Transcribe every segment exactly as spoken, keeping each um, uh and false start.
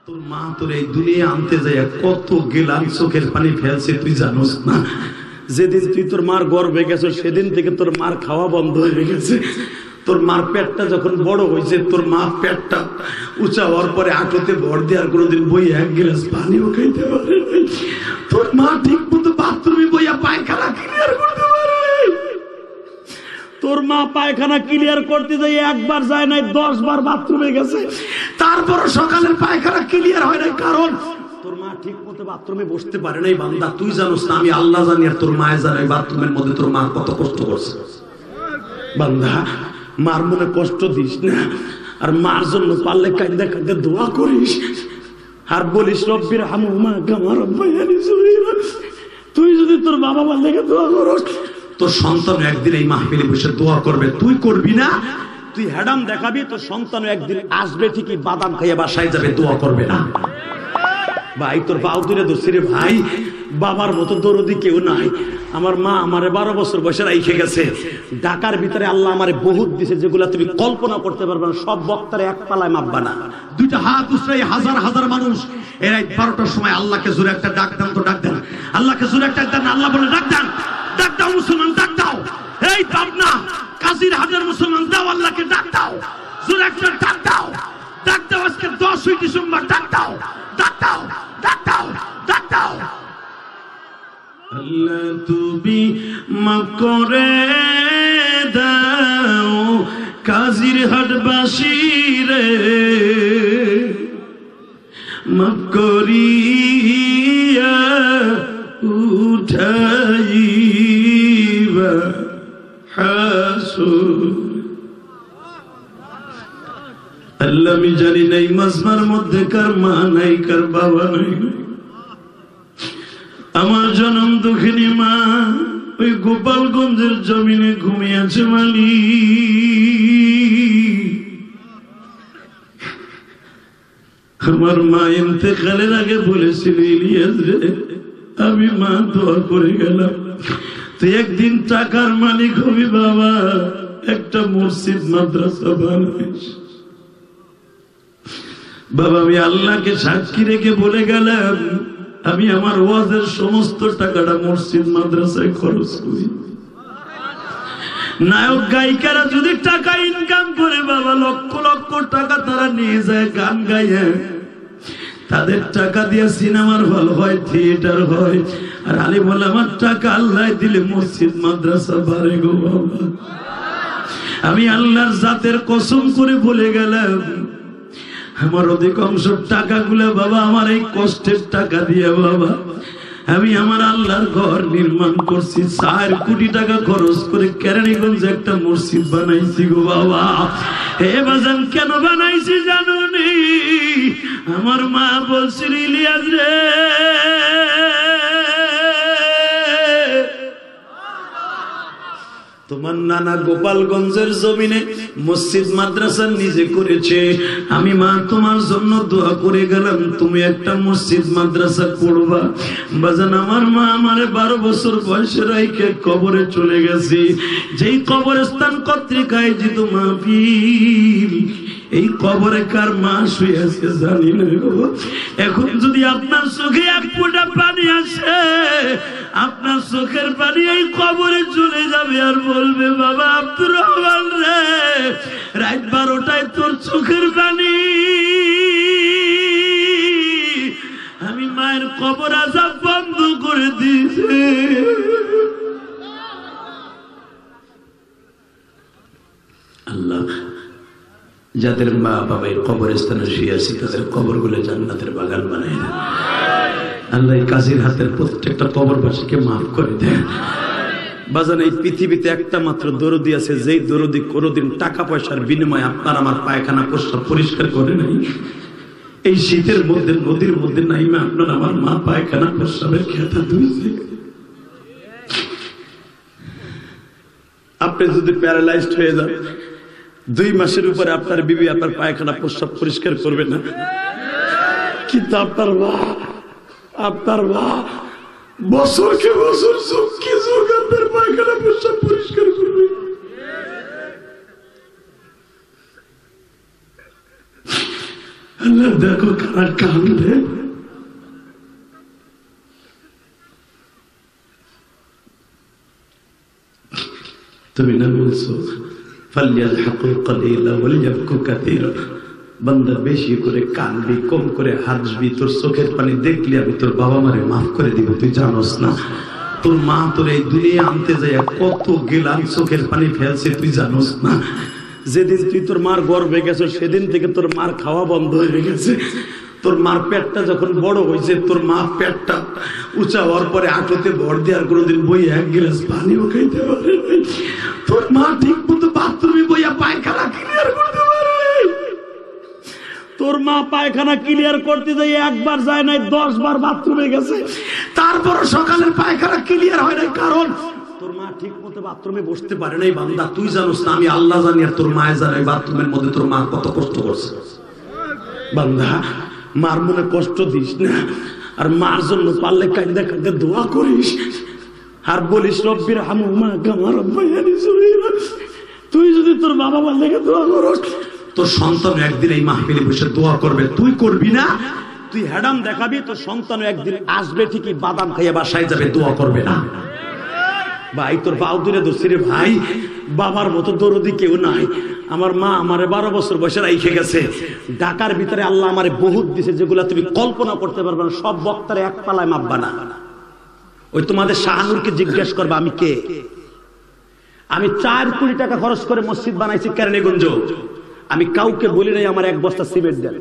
তোর মা তোর এই দুনিয়া আনতে যায় কত গেলাম চোখের পানি ফেলছে তুই জানোস না। যেদিন তুই তোর মার গর্ভে গেছো সেদিন থেকে তোর মার খাওয়া বন্ধ হয়ে গেছে। তোর মার পেটটা যখন বড় হয়েছে, তোর মা পেটটা উঁচা হওয়ার পরে আঁটুতে ভর দিয়ে আর কোনোদিন বই এক গ্লাস পানিও খাইতে পারে নাই। তোর মা ঠিক মতো বাথরুমে বইয়া পায়খানা ক্লিয়ার করতে পারে। তোর মা পায়খানা ক্লিয়ার করতে যাই একবার যায় নাই, দশ বার বাথরুমে গেছে, তারপর সকালের পায়খানা ক্লিয়ার হয় নাই, কারণ তোর মা ঠিক মতো বাথরুমে বসতে পারে নাই। বান্দা তুই জানোস না, আমি আল্লাহ জানি আর তোর মায়ে জানে বাথরুমের মধ্যে তোর মা কত কষ্ট করছে। বান্দা মার মনে কষ্ট দিস না, আর মার জন্য পারলে কাঁদে কাঁদে দোয়া করিস আর বলিস রব্বির হামহুমা কামা রাব্বায়ানি সগীরা। তুই যদি তোর বাবা মার লেগে দোয়া করস, তোর সন্তান একদিন এই মাহফিলে বসে দোয়া করবে। তুই করবি না, তুই হ্যাডাম দেখাবি, তোর সন্তান একদিন আসবে ঠিকই, বাদাম খাইয়া বাসায় যাবে, দোয়া করবে না। ভাই তোর পাও দূরে ধরছি রে ভাই, বাবার মতো দরদি কেউ নাই। আমার মা আমারে বারো বছর বয়সে রাইখে গেছে। ঢাকার ভিতরে আল্লাহ আমারে বহুত দিছে যেগুলা তুমি কল্পনা করতে পারবে না। সব বক্তারে এক পালায় মাপবা না। দুইটা হাত উঠলে হাজার হাজার মানুষ এই রাত বারোটার সময় আল্লাহকে জোরে একটা ডাক দেন, তো ডাক দেন আল্লাহকে জোরে একটা ডাক দেন। আল্লাহ বলে ডাক দেন, ডাক দাও মুসলমান, ডাক দাও। এই পাবনা কাজীর হাজার মুসলমান দাও, আল্লাহকে ডাক দাও, জোরে একটা ডাক দাও, ডাক দাও। আজকে দশই ডিসেম্বর, ডাক দাও, ডাক দাও, ডাক দাও, ডাক দাও। আল্লাহ তুমি মাফ করে দাও কাজীর হাটবাসী রে, মাফ করিয়া উঠাইবা হাসুর। আল্লাহ আমি জানি নাই মাজমার মধ্যে কার মা নাই, কার বাবা নাই। আমার জনম দুঃখিনী মা ওই গোপালগঞ্জের জমিনে ঘুমিয়েছে মালি। আমার মা ইন্তেকালের আগে বলেছিল, ইলিয়াস রে আমি মা দোয়া করে গেলাম, তুই একদিন টাকার মালিক হবি বাবা, একটা মসজিদ মাদ্রাসা বানাইস। বাবা আমি আল্লাহকে সাক্ষী রেখে বলে গেলাম, আমি আমার ওয়াজের সমস্ত টাকাটা মসজিদ মাদ্রাসায় খরচ করি। নায়ক গায়িকারা যদি টাকা ইনকাম করে বাবা, লক্ষ লক্ষ টাকা তারা নিয়ে যায় গান গাইয়ে, তাদের টাকা দিয়ে সিনেমার হল হয়, থিয়েটার হয়। আর আলী বলে আমার টাকা আল্লাহ দিলে মসজিদ মাদ্রাসা বাড়ে গো বাবা। আমি আল্লাহর জাতের কসম করে বলে গেলাম, আমার অধিকাংশ টাকাগুলো বাবা আমার এই কষ্টের টাকা দিয়ে বাবা আমি আমার আল্লাহর ঘর নির্মাণ করছি। চার কোটি টাকা খরচ করে কেরানীগঞ্জে একটা মসজিদ বানাইছি গো বাবা। হে বাজান কেন বানাইছি জানো নি? আমার মা বলছিল, ইলিয়াস রে তোমার নানা গোপালগঞ্জের জমিনে মসজিদ মাদ্রাসা নিজে করেছে, আমি মা তোমার জন্য দোয়া করে গেলাম তুমি একটা মসজিদ মাদ্রাসা করবা। বাজান আমার মা আমারে বারো বছর বয়সে রাইখে কবরে চলে গেছে। যেই কবরস্থান কর্তৃক আয়োজিত মাহফিল, এই কবরে কার মা শুয়ে আছে জানি না গো। এখন যদি আপনার চোখে এক ফোঁটা পানি আসে, আপনার চোখের পানি এই কবরে চলে যাবে আর বলবে বাবা আব্দুর রহমান রে, রাত বারোটায় তোর চোখের পানি আমি মায়ের কবর আযাব বন্ধ করে দিয়েছে। আল্লাহ যাদের মা বাবা এই কবরস্থানে শুয়ে আছে তাদের কবরগুলো জান্নাতের বাগান বানায় দেন। আল্লাহ কাজীর হাতের প্রত্যেকটা কবরবাসীকে মাফ করে দেন। বাজান এই পৃথিবীতে একটা মাত্র দরদি আছে, যেই দরদি কোনোদিন টাকা পয়সার বিনিময়ে আপনার আমার পায়খানা প্রস্রাব পরিষ্কার করে নাই। এই শীতের মধ্যে নদীর মধ্যে নাইমে আপনার আমার মা পায়খানা প্রস্রাবের খেতা ধুইছে। আপনি যদি প্যারালাইজড হয়ে যান, দুই মাসের উপরে আপনার বিবি আপনার পায়খানা প্রস্রাব পরিষ্কার করবে না, কিন্তু আপনার মা আপনার মা বছরকে বছর চোখকে চোখ আপনার পায়খানা প্রস্রাব পরিষ্কার করবে। আল্লাহ দেখো কারা কান্দে। তুমি না বলছো ফালিয়াযহাকু কালিলা ওয়ালিয়াবকু কাসীরা, বান্দা বেশি করে কাঁদবি, কম করে হাসবি, তোর চোখের পানি দেখলে আমি তোর বাবা মারে মাফ করে দিব। তুই জানোস না তোর মা তোর এই দুনিয়া আনতে যায় কত গেলাম চোখের পানি ফেলছে, তুই জানোস না? যেদিন তুই তোর মার গর্ভে গেছো সেদিন থেকে তোর মার খাওয়া বন্ধ হয়ে গেছে। তোর মার পেটটা যখন বড় হয়েছে, তোর মা পেটটা উঁচা হওয়ার পরে আঁটতে ভর দিয়ে আর কোনোদিন বই এক গ্লাস পানিও খাইতে পারে। তোর মা ঠিক মতো বাথরুমে বইয়া পায়খানা ক্লিয়ার করতে পারে। তোর মা পায়খানা ক্লিয়ার করতে যাই একবার যায় নাই, দশ বার বাথরুমে গেছে, তারপর সকালের পায়খানা ক্লিয়ার হয় নাই, কারণ তোর মা ঠিক মতো বাথরুমে বসতে পারে নাই। বান্দা তুই জানোস না, আমি আল্লাহ জানি আর তোর মায়ে জানে বাথরুমের মধ্যে তোর মা কত কষ্ট করছে। বান্দা মার মনে কষ্ট দিস না, আর মার জন্য পারলে কাঁদে কাঁদে দোয়া করিস, আর বলিস রব্বির হামহুমা কামা রাব্বায়ানি সগীরা। তুই যদি তোর বাবা মার লেগে দোয়া করস, তোর সন্তান একদিন এই মাহফিলে বসে দোয়া করবে। তুই করবি না, তুই হ্যাডাম দেখাবি, তোর সন্তান একদিন আসবে ঠিকই, বাদাম খাইয়া বাসায় যাবে, দোয়া করবে না। ভাই তোর বাউ দূরে ধরছি রে ভাই, বাবার মতো দরদি কেউ নাই। আমার মা আমারে বারো বছর বয়সে রাইখে গেছে। ঢাকার ভিতরে আল্লাহ আমারে বহুত দিছে, যেগুলা তুমি কল্পনা করতে পারবে না। সব বক্তারে এক পালায় মাপবা না। ওই তোমাদের শাহানুরকে জিজ্ঞেস করবা আমি কে। আমি চার কোটি টাকা খরচ করে মসজিদ বানাইছি কেরানীগঞ্জ। আমি কাউকে বলি নাই আমার এক বস্তা সিমেন্ট দেন।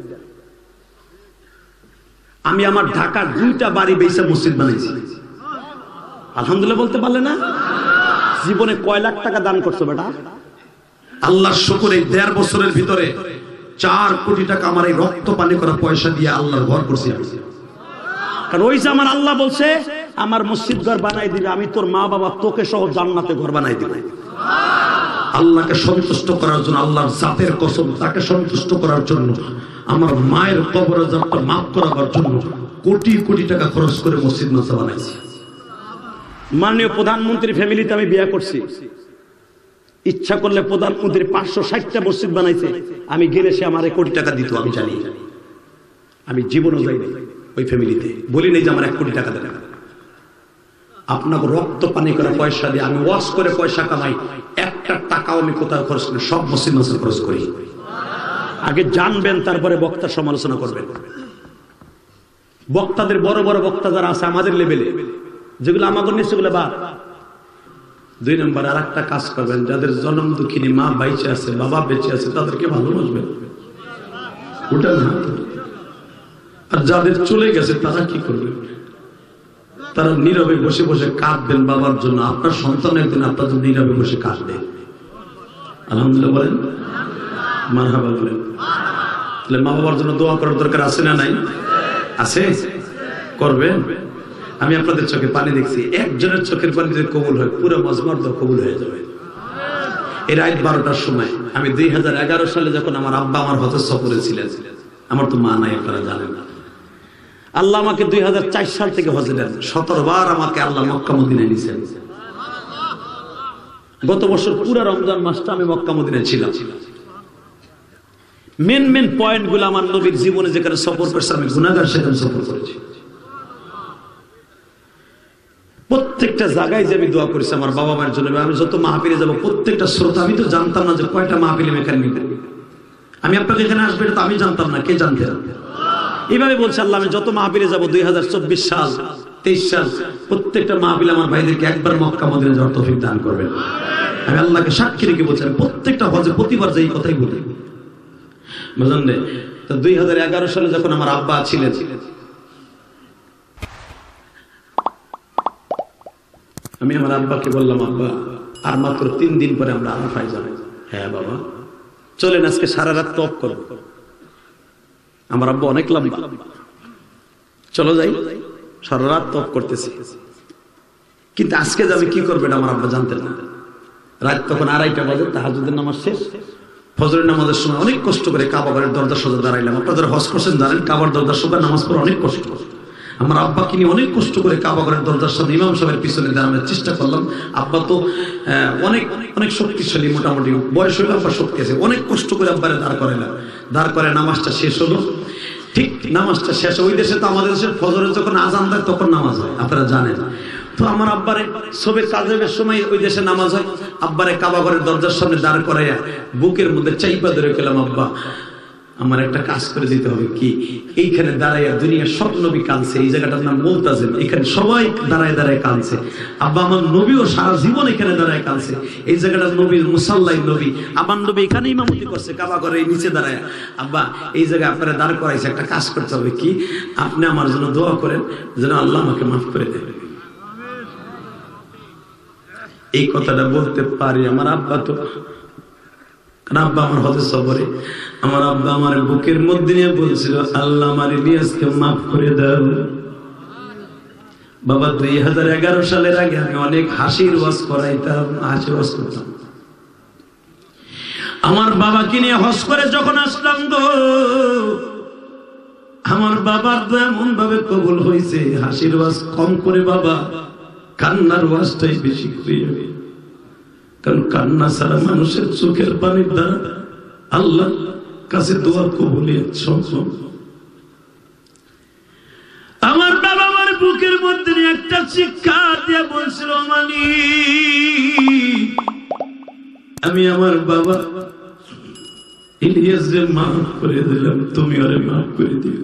আমি আমার ঢাকার দুইটা বাড়ি বেচে মসজিদ বানাইছি। আলহামদুলিল্লাহ বলতে পারলে না? জীবনে কয় লাখ টাকা দান করছো বেটা? আল্লাহর শুকর, এই দেড় বছরের ভিতরে চার কোটি টাকা আমার এই রক্ত পানি করা পয়সা দিয়ে আল্লাহর ঘর করছি আমি। কারণ ওই যে আমার আল্লাহ বলছে আমার মসজিদ ঘর বানাই দিবে, আমি তোর মা বাবা তোকে সহ জান্নাতে ঘর বানাই দিবে। আল্লাহকে সন্তুষ্ট করার জন্য, আল্লাহর জাতের কসম, তাকে সন্তুষ্ট করার জন্য, আমার মায়ের কবর আযাবটা মাফ করাবার জন্য কোটি কোটি টাকা খরচ করে মসজিদ মাদ্রাসা বানাইছি। মাননীয় প্রধানমন্ত্রীর ফ্যামিলিতে আমি বিয়ে করছি। ইচ্ছা করলে প্রধানমন্ত্রী পাঁচশো ষাটটা মসজিদ বানাইছে, আমি গেলে সে আমার কোটি টাকা দিত। আমি জানি, আমি জীবনও যাইনি ওই ফ্যামিলিতে, বলি নেই যে আমার এক কোটি টাকা দেন। আপনাকে রক্ত পানি করে পয়সা দিয়ে আমি ওয়াশ করে পয়সা কামাই, একটা টাকাও আমি কোথাও খরচ করি, সব মসজিদ মাদ্রাসা খরচ করি। আগে জানবেন, তারপরে বক্তার সমালোচনা করবেন। বক্তাদের বড় বড় বক্তা যারা আছে আমাদের লেভেলে, যেগুলো আমাদের নিয়ে সেগুলো বাদ। দুই নম্বর আর একটা কাজ করবেন, যাদের জন্ম দুঃখিনী মা বাইচে আছে, বাবা বেঁচে আছে, তাদেরকে ভালোবাসবেন। ওটা না। আর যাদের চলে গেছে তারা কি করবে? তারা নীরবে বসে বসে কাঁদবেন বাবার জন্য। আপনার সন্তান একদিন আপনার জন্য নীরবে বসে কাঁদবে। আলহামদুলিল্লাহ বলেন, মারহাবা বলেন। তাহলে মা বাবার জন্য দোয়া করার দরকার আছে না নাই? আছে, করবেন। আমি আপনাদের চোখে পানি দেখছি, একজনের চোখের পানি যদি কবুল হয় পুরো মজমার দোয়া কবুল হয়ে যাবে। এই রাত বারোটার সময় আমি দুই হাজার এগারো সালে যখন আমার আব্বা আমার হজের সফরে ছিলেন, আমার তো মা নাই আপনারা জানেন না, আল্লাহ আমাকে দুই হাজার চার সাল থেকে হজে নেন, সতেরো বার আমাকে আল্লাহ মক্কা মদিনায় নিয়েছেন। গত বছর পুরো রমজান মাসটা আমি মক্কা মদিনায় ছিলাম। মেন মেন পয়েন্ট গুলো আমার নবীর জীবনে যেখানে সফর করছে, আমি গুনাহগার সেখানে সফর করেছি। প্রত্যেকটা জায়গায় যে আমি দোয়া করেছি আমার বাবা মায়ের জন্য। আমি যত মাহফিলে যাবো প্রত্যেকটা শ্রোতা, আমি তো জানতাম না যে কয়টা মাহফিলে এখানে নিবে। আমি আপনাদের এখানে আসবে এটা তো আমি জানতাম না, কে জানতেন? এইভাবে বলছে আল্লাহ, আমি যত মাহফিলে যাবো দুই হাজার চব্বিশ সাল তেইশ সাল প্রত্যেকটা মাহফিলে আমার ভাইদেরকে একবার মক্কা মদিনা যাওয়ার তৌফিক দান করবেন। আমি আল্লাহকে সাক্ষী রেখে বলছি, আমি প্রত্যেকটা হজে প্রতিবার যে এই কথাই বলি, বুঝলেন? তো দুই হাজার এগারো সালে যখন আমার আব্বা ছিলেন, আমি আমার আব্বাকে বললাম, আব্বা আর মাত্র তিন দিন পরে আমরা আরাফায় যাবো। হ্যাঁ বাবা, চলেন আজকে সারা রাত তওয়াফ করব। আমার আব্বা অনেক লম্বা, চলো যাই, সারা রাত তওয়াফ করতেছি। কিন্তু আজকে যাবে কি করবে এটা আমার আব্বা জানতেন না। রাত তখন আড়াইটা বাজে, তাহাজ্জুদের নামাজ শেষ, ফজরের নামাজের সময় অনেক কষ্ট করে কাবা ঘরের দরজা সোজা দাঁড়াইলাম। আপনাদের হজ করছেন জানেন, কাবার দরজা সোজা নামাজ পড়া অনেক কষ্ট। আমার আব্বাকে নিয়ে অনেক কষ্ট করে কাবা ঘরের দরজার সামনে ইমাম সাহেবের পিছনে দাঁড়ানোর চেষ্টা করলাম। আব্বা তো অনেক অনেক শক্তিশালী, মোটামুটি বয়স হইলে আব্বা শক্তি আছে। অনেক কষ্ট করে আব্বারে দাঁড় করাইলাম। দাঁড় করে নামাজটা শেষ হলো, ঠিক নামাজটা শেষ, ওই দেশে তো আমাদের দেশের ফজরের যখন আজান দেয় তখন নামাজ হয়, আপনারা জানেন। তো আমার আব্বারে সবে কাজের সময় ওই দেশে নামাজ হয়, আব্বারে কাবা ঘরের দরজার সামনে দাঁড় করাইয়া বুকের মধ্যে চাইপা ধরে গেলাম, আব্বা আমার একটা কাজ করে দিতে হবে। কি? এইখানে দাঁড়াইয়া দুনিয়ার সব নবী কাঁদছে, এই জায়গাটার নাম মুলতাজিম, এখানে সবাই দাঁড়ায় দাঁড়ায় কাঁদছে। আব্বা আমার নবীও সারা জীবন এখানে দাঁড়ায় কাঁদছে, এই জায়গাটার নবী মুসাল্লাই নবী, আমার নবী এখানে ইমামতি করছে কাবা ঘরে নিচে দাঁড়ায়। আব্বা এই জায়গায় আপনারা দাঁড় করাইছে, একটা কাজ করতে হবে। কি? আপনি আমার জন্য দোয়া করেন যেন আল্লাহ আমাকে মাফ করে দেবে। এই কথাটা বলতে পারি আমার আব্বা তো, আব্বা আমার হতে সবরে, আমার আব্বা আমার বুকের মধ্যে নিয়ে বলছিল, আল্লাহ আমার ইলিয়াসকে মাফ করে দাও। বাবা দুই হাজার এগারো সালের আগে আমি অনেক হাসির ওয়াজ করাইতাম, হাসির ওয়াজ করতাম। আমার বাবাকে নিয়ে হজ করে যখন আসলাম গো, আমার বাবার তো এমন ভাবে কবুল হয়েছে, হাসির ওয়াজ কম করে বাবা কান্নার ওয়াজটাই বেশি করে। কারণ কান্না ছাড়া মানুষের চোখের পানির দ্বারা আল্লাহ কাছে দোয়া কবুলিয়ত সম্ভব। আমার বাবা আমার বুকের মধ্যে একটা শিক্ষা দিয়ে বলছিল, মানি আমি আমার বাবা ইলিয়াসকে মাফ করে দিলাম, তুমি আরে মাফ করে দিও।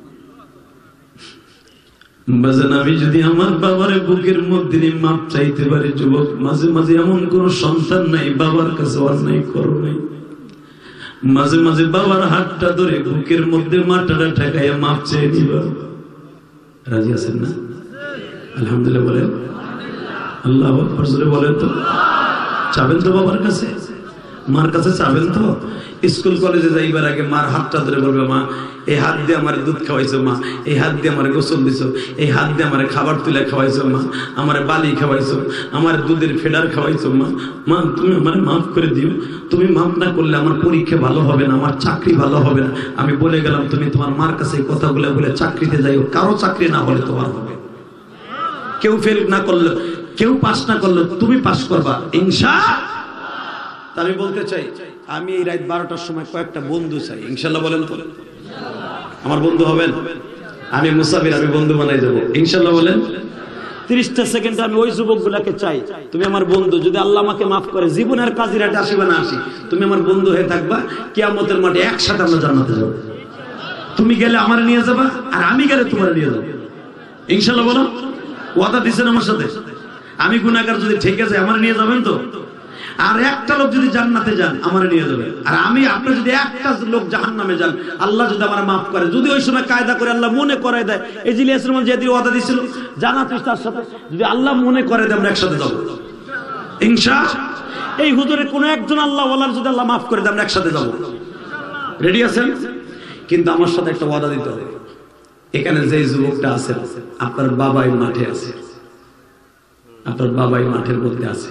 বাজান আমি যদি আমার বাবার বুকের মধ্যে মাপ চাইতে পারি, যুবক মাঝে মাঝে এমন কোন সন্তান নাই বাবার কাছে অন্যায় করো নাই, মাঝে মাঝে বাবার হাতটা ধরে বুকের মধ্যে মাথাটা ঠেকাইয়া মাপ চেয়ে নিবা। রাজি আছেন না? আলহামদুলিল্লাহ বলেন, আল্লাহ আকবার জোরে বলেন তো। চাবেন তো বাবার কাছে, মার কাছে চাবেন তো? স্কুল কলেজে যাইবার আগে মার হাতটা ধরে বলবে, মা এই হাত দিয়ে আমার দুধ খাওয়াইছো, মা এই হাত দিয়ে আমার গোসল দিছো, এই হাত দিয়ে আমার খাবার তুলে খাওয়াইছো, মা আমার বালি খাওয়াইছো, আমার দুধের ফেডার খাওয়াইছো, মা মা তুমি আমার মাফ করে দিও। তুমি মাফ না করলে আমার পরীক্ষা ভালো হবে না, আমার চাকরি ভালো হবে না। আমি বলে গেলাম তুমি তোমার মার কাছে এই কথাগুলো বলে চাকরিতে যাইও, কারো চাকরি না হলে তোমার হবে। কেউ ফেল না করলো, কেউ পাস না করলো, তুমি পাস করবা ইনশাআল্লাহ। আমি বলতে চাই, আমি এই রাত বারোটার সময় কয়েকটা বন্ধু চাই, ইনশাল্লাহ বলেন তো। আমার বন্ধু হবেন? আমি মুসাফির, আমি বন্ধু বানাই যাবো, ইনশাল্লাহ বলেন। তিরিশটা সেকেন্ড আমি ওই যুবক গুলাকে চাই, তুমি আমার বন্ধু, যদি আল্লাহ আমাকে মাফ করে জীবনের কাজের রাতে আসিবা না আসি, তুমি আমার বন্ধু হয়ে থাকবা, কিয়ামতের মাঠে একসাথে আমরা জান্নাতে যাবো। তুমি গেলে আমার নিয়ে যাবা, আর আমি গেলে তোমার নিয়ে যাবো, ইনশাল্লাহ বলো। ওয়াদা দিচ্ছেন আমার সাথে? আমি গুনাহগার যদি ঠেকে যাই আমার নিয়ে যাবেন তো? আর একটা লোক যদি জান্নাতে যান আমার নিয়ে যাবে, আর আমি আপনি যদি একটা লোক জাহান্নামে যান আল্লাহ যদি আমার মাফ করে, যদি ওই সময় কায়দা করে আল্লাহ মনে করায় দেয়, এই জিলিয়াসের মধ্যে যে ওয়াদা দিছিল জান্নাতের তার সাথে, যদি আল্লাহ মনে করে দেয় আমরা একসাথে যাবো ইনশাআল্লাহ। এই হুজুরের কোন একজন আল্লাহ ওয়ালার যদি আল্লাহ মাফ করে দেয় আমরা একসাথে যাবো, রেডি আছেন? কিন্তু আমার সাথে একটা ওয়াদা দিতে হবে। এখানে যে যুবকটা আছে, আপনার বাবাই মাঠে আছে, আপনার বাবাই মাঠের মধ্যে আছে,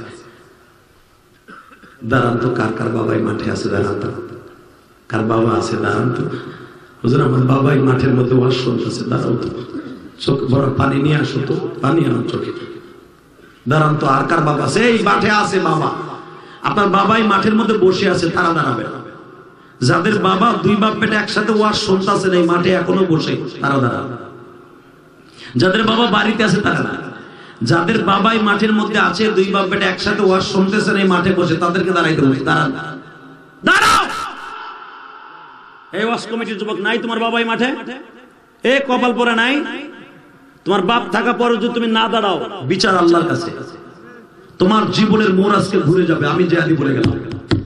দাঁড়ান তো কার কার বাবাই মাঠে আছে, দাঁড়ান তো কার বাবা আছে, দাঁড়ান তো। হুজুর আমার বাবাই মাঠের মধ্যে ওয়াজ শুনতেছে, দাঁড়াও তো, চোখ বড় পানি নিয়ে আসো তো, পানি আনো চোখে, দাঁড়ান তো। আর কার বাবা আছে? এই মাঠে আছে বাবা, আপনার বাবাই মাঠের মধ্যে বসে আছে, তারা দাঁড়াবে। যাদের বাবা দুই বাপ বেটা একসাথে ওয়াজ শুনতেছেন এই মাঠে এখনো বসে, তারা দাঁড়াবে। যাদের বাবা বাড়িতে আছে তারা না, যাদের বাবাই মাঠের মধ্যে আছে দুই বাপ বেটা একসাথে ওয়াজ শুনতেছেন এই মাঠে বসে, তাদেরকে দাঁড়াইতে বলি, দাঁড়ান দাঁড়াও। এই ওয়াজ কমিটির যুবক নাই তোমার বাবাই মাঠে? এ কপাল পরে নাই তোমার বাপ থাকা পরে যদি তুমি না দাঁড়াও, বিচার আল্লাহর কাছে। তোমার জীবনের মোড় আজকে ঘুরে যাবে। আমি যে আদি বলে গেলাম,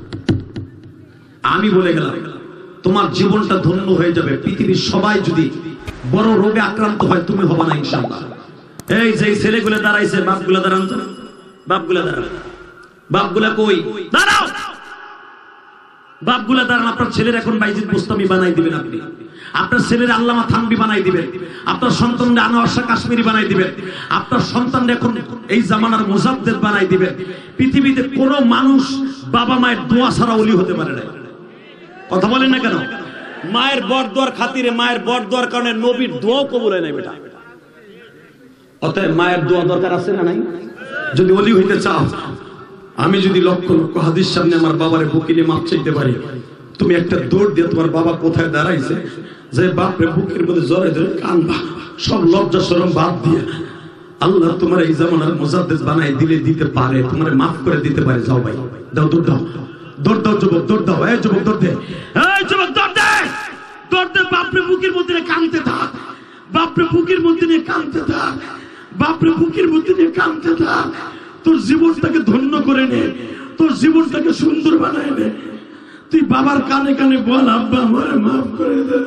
আমি বলে গেলাম তোমার জীবনটা ধন্য হয়ে যাবে। পৃথিবীর সবাই যদি বড় রোগে আক্রান্ত হয় তুমি হবা না ইনশাআল্লাহ। এই যে ছেলেগুলো দাঁড়াইছে, বাপগুলা দাঁড়ান তো, বাপগুলা দাঁড়ান, বাপগুলা কই? দাঁড়াও, বাপগুলা দাঁড়ান। আপনার ছেলের এখন বাইজিদ বুস্তামি বানাই দিবেন, আপনি আপনার ছেলের আল্লামা থানভী বানাই দিবেন, আপনার সন্তানরা আনোয়ার শাহ কাশ্মীরি বানাই দিবেন, আপনার সন্তানরা এখন এই জামানার মুজাদ্দেদ বানাই দিবেন। পৃথিবীতে কোন মানুষ বাবা মায়ের দোয়া ছাড়া ওলি হতে পারে না। কথা বলেন না কেন? মায়ের বরদোয়ার খাতিরে, মায়ের বরদোয়ার কারণে নবীর দোয়াও কবুল হয় না বেটা। অতএব মায়ের দোয়া দরকার আছে না নাই? যদি ওলি হইতে চাও, আমি যদি লক্ষ লক্ষ হাদিস সামনে আমার বাবারে বকিলে মাপ চাইতে পারি, তুমি একটা দৌড় দিয়ে তোমার বাবা কোথায় দাঁড়াইছে যে বাপরে বুকের মধ্যে জড়াই ধরে কানবা, সব লজ্জা শরম বাদ দিয়ে আল্লাহ তোমার এই জামানার মুজাদ্দিদ বানাই দিলে দিতে পারে, তোমার মাফ করে দিতে পারে। যাও ভাই, দাও, দৌড় দাও, দৌড় দাও যুবক, দৌড় দাও, এই যুবক দৌড় দে, এই যুবক দৌড় দে, দৌড় দে। বাপরে বুকের মধ্যে কানতে থাক, বাপরে বুকের মধ্যে নিয়ে কানতে থাক, বাপরে বুকের মধ্যে নিয়ে কানতে থাক। তোর জীবনটাকে ধন্য করে নে, তোর জীবনটাকে সুন্দর বানায় নে। তুই বাবার কানে কানে বল, আব্বা আমারে মাফ করে দে।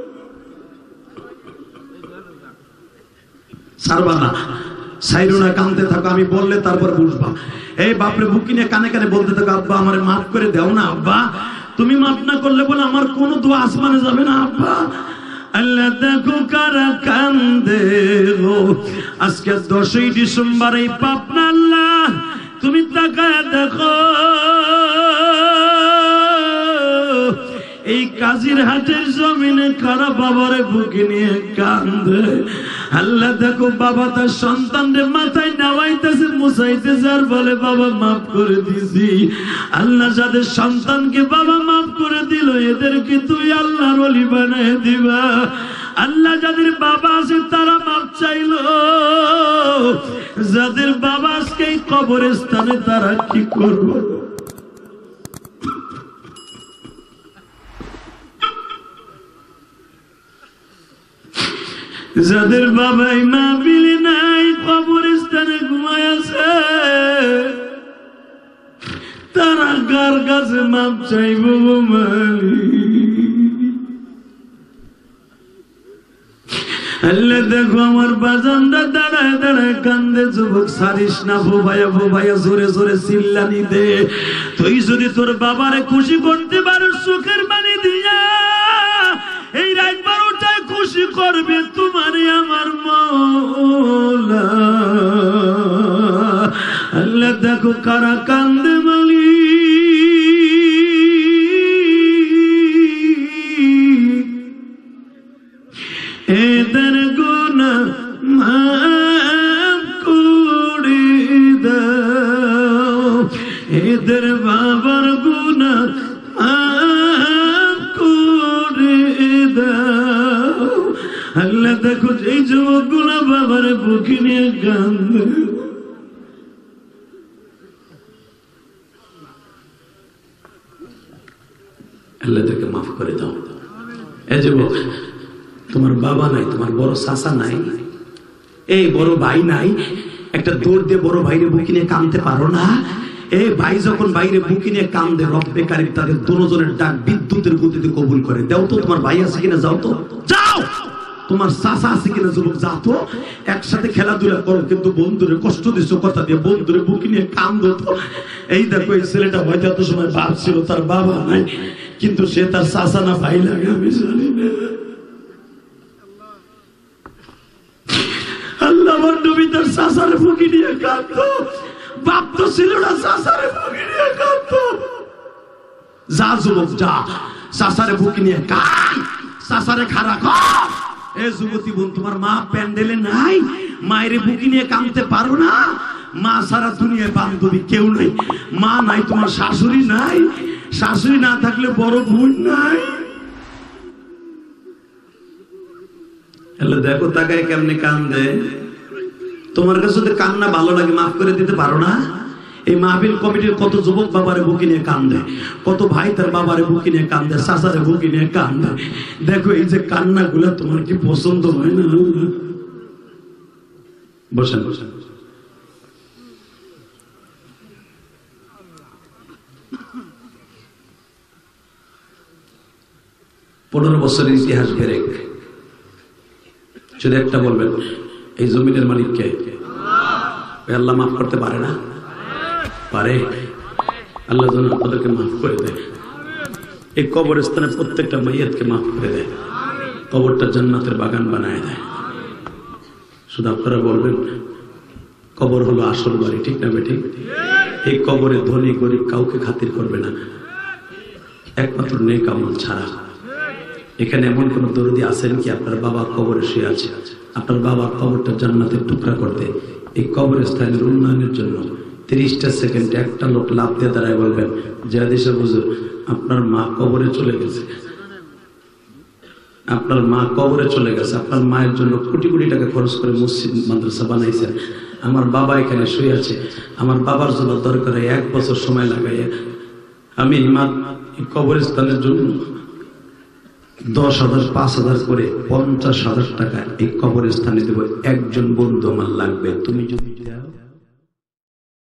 ছাড়বা না, সাইরো না, কানতে থাকো। আমি বললে তারপর বুঝবা। এই বাপরে বুকি নিয়ে কানে কানে বলতে থাকো, আব্বা আমারে মাফ করে দাও না আব্বা। তুমি মাফ না করলে বলে আমার কোনো দোয়া আসমানে যাবে না আব্বা। আল্লাহ দেখো কারা কান্দে গো, আজকে দশই ডিসেম্বর এই পাবনা। আল্লাহ তুমি তাকায় দেখো, এই কাজির হাটের জমিনে কারা বাবারে বুকে নিয়ে কান্দে। আল্লাহ দেখো বাবা তার সন্তানদের মাথায় নামাইতেছে, মুছাইতেছে, আর বলে বাবা মাফ করে দিছি। আল্লাহ যাদের সন্তানকে বাবা মাফ করে দিল, এদেরকে তুই আল্লাহর ওলি বানায় দিবা। আল্লাহ যাদের বাবা আছে তারা মাফ চাইল, যাদের বাবা আজকে এই কবরস্থানে তারা কি করবো? যাদের বাবাই মা বিলি নাই, কবরস্থানে ঘুমায় আছে, তারা কার কাছে মাপ চাইব? আল্লাহ দেখো আমার বাজানরা দাঁড়ায় দাঁড়ায় কান্দে। যুবক সারিস না, ভোভাইয়া ভোভাইয়া জোরে জোরে চিল্লানি দে। তুই যদি তোর বাবারে খুশি করতে পারো সুখের বাণী দিয়া, এই রাত বারোটায় খুশি করবে তোমারে আমার মওলা। আল্লাহ দেখো কারা কান্দে মালি। এদের গুনাহ মাফ করে দাও, এদের বাবার গুনাহ মাফ করে দাও। আল্লাহ দেখো এই যুবক গুলা বাবার বুকে নিয়ে কান্দে। আল্লাহ তাকে মাফ করে দাও। এই যুবক, তোমার বাবা নাই, তোমার বড় চাচা নাই, এই বড় ভাই নাই, একটা দৌড় দিয়ে বড় ভাইরে বুকে নিয়ে কাঁদতে পারো না? এই ভাই যখন বাইরে বুকে নিয়ে কান্দে, রব্বে কারিম তাদের দুজনের ডাক বিদ্যুতের গতিতে কবুল করে। দাও তো, তোমার ভাই আছে কিনা, যাও তো, যাও। তোমার চাচা আছে কিনা, যুবক যা তো, একসাথে খেলাধুলা করো, কিন্তু বন্ধুরে কষ্ট দিছো কথা দিয়ে, বন্ধুরে বুকে নিয়ে কান্দো তো। এই দেখো এই ছেলেটা হয়তো এত সময় বাপ ছিল, তার বাবা নাই, কিন্তু সে তার চাচা না ভাই লাগে আমি জানি না। আল্লাহ আমার নবী তার চাচারে বুকে নিয়ে কাঁদতো, বাপ তো ছিল না, চাচারে বুকে নিয়ে কাঁদতো। যা যুবক যা, চাচারে বুকে নিয়ে কাঁদ, চাচারে খাড়া কর। এ যুবতী বোন, তোমার মা প্যান্ডেলে নাই, মায়ের বুকে নিয়ে কাঁদতে পারো না? মা সারা দুনিয়ায় বান্ধবী কেউ নাই। মা নাই, তোমার শাশুড়ি নাই, শাশুড়ি না থাকলে বড় বোন নাই। দেখো তাকায় কেমনে কান্দে। তোমার কাছে যদি কান্না ভালো লাগে, মাফ করে দিতে পারো না? এই মাহফিল কমিটির কত যুবক বাবারে বুকে নিয়ে কান্দে, কত ভাই তার বাবারে বুকে নিয়ে কান্দে, চাচারে বুকে নিয়ে কান্দে। দেখো এই যে কান্না গুলা তোমার কি পছন্দ হয় না? বসেন বসেন। পনেরো বছরের ইতিহাস বেরেক, শুধু একটা বলবেন, এই জমিনের মালিক কে? আল্লাহ মাফ করতে পারে না? পারে। আল্লাহ যেন আপনাদেরকে মাফ করে দেয়। এই কবরস্থানে প্রত্যেকটা মাইয়াতকে মাফ করে দেয়, কবরটা জান্নাতের বাগান বানায় দেয়। শুধু আপনারা বলবেন, কবর হলো আসল বাড়ি, ঠিক না বেঠিক? এই কবরে ধনী গরিব কাউকে খাতির করবে না, একমাত্র নেক আমল ছাড়া। এখানে এমন কোন দরদি আছেন কি আপনার বাবা কবরে শুয়ে আছে, আপনার বাবার কবরটা জান্নাতের টুকরা করতে, এই কবরস্থানের উন্নয়নের জন্য তিরিশটা সেকেন্ড একটা লোক লাভ দিয়ে দাঁড়ায় বলবেন, জিয়াদিশা হুজুর আপনার মা কবরে চলে গেছে, আপনার মা কবরে চলে গেছে, আপনার মায়ের জন্য কোটি কোটি টাকা খরচ করে মসজিদ মাদ্রাসা বানাইছেন, আমার বাবা এখানে শুয়ে আছে, আমার বাবার জন্য দরকার এক বছর সময় লাগাইয়া আমি কবরস্থানের জন্য দশ হাজার পাঁচ হাজার করে পঞ্চাশ হাজার টাকা এই কবরস্থানে দেবো, একজন বন্ধু আমার লাগবে, তুমি যদি দাও